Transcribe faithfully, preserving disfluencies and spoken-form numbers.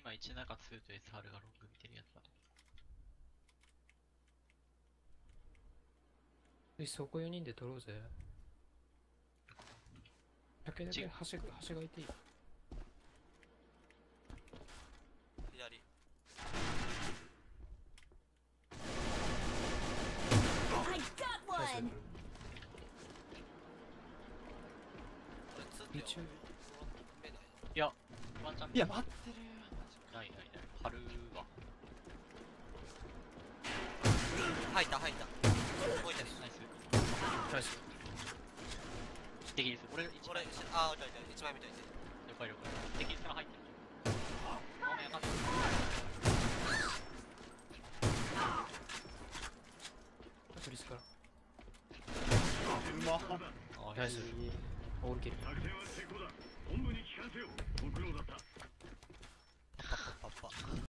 今いち中にと エスアール がロング見てるやつだね。 でそこよにんで取ろうぜ。だけだけ端が端がいていい。 左。 I got one! これツーって一応目ない。 いや、ワンチャン。 いや、待ってる。 ないないない。春は。 入った入った。動いてる。 ナイス。 ナイス。 敵です。俺一これ枚。 あー、置いて置いて一枚見といて。 了解了解。敵から入ってる。ごめん、上がってる。 フリスから。 うまっ。 あ、 ナイス。オールキル。 作戦は成功だ。本部に帰還せよ。ご苦労だった。 パッパッパッパ。